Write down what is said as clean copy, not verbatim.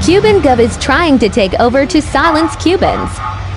Cuban Gov is trying to take over to silence Cubans.